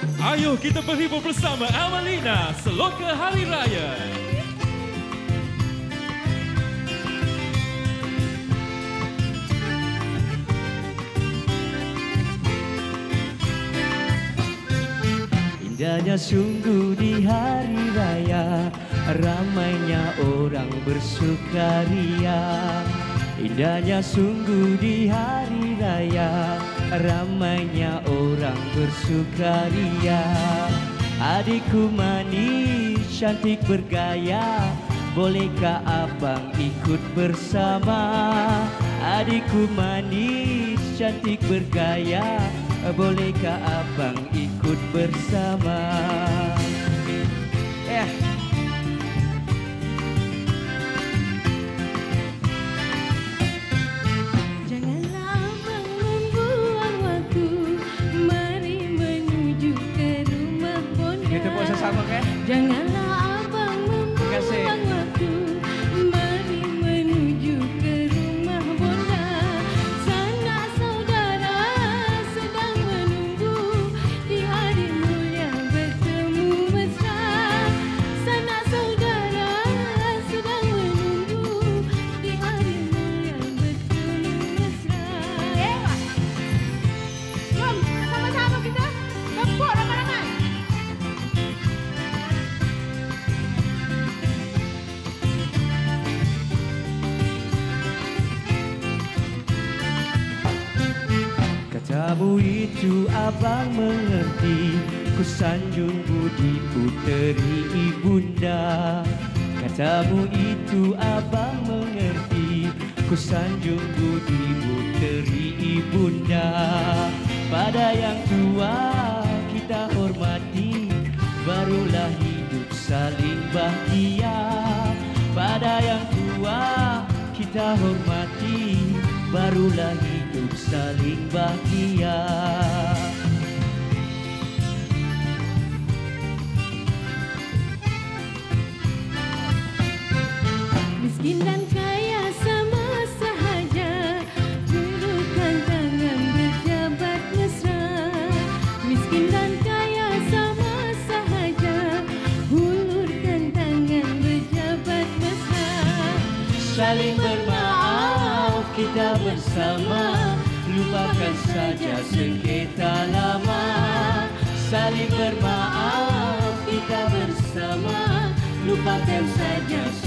Ayo kita berhibur bersama Amalina Seloka Hari Raya. Indahnya sungguh di hari raya, ramainya orang bersukaria. Indahnya sungguh di hari raya, ramainya orang bersukaria. Adikku manis, cantik bergaya, bolehkah abang ikut bersama? Adikku manis, cantik bergaya, bolehkah abang ikut bersama? Janganlah abang membuang waktu, mari menuju ke rumah bonda. Kita puasa sama kan? Janganlah abang membuang waktu, mari menuju ke rumah bonda. Sanak saudara sedang menunggu di hari mulia bertemu mesra. Sanak saudara sedang menunggu di hari mulia bertemu mesra. Jom sama-sama kita tepuk ramai-ramai. Katamu itu abang mengerti, ku sanjung budi puteri ibunda. Katamu itu abang mengerti, ku sanjung budi puteri ibunda. Pada yang tua kita hormati, barulah hidup saling bahagia. Pada yang tua kita hormati, barulah hidup saling bahagia. Miskin dan kaya sama sahaja, hulurkan tangan berjabat mesra. Miskin dan kaya sama sahaja, hulurkan tangan berjabat mesra. Saling bermaaf kita bersama, lupakan saja sengketa lama. Saling bermaaf kita bersama, lupakan saja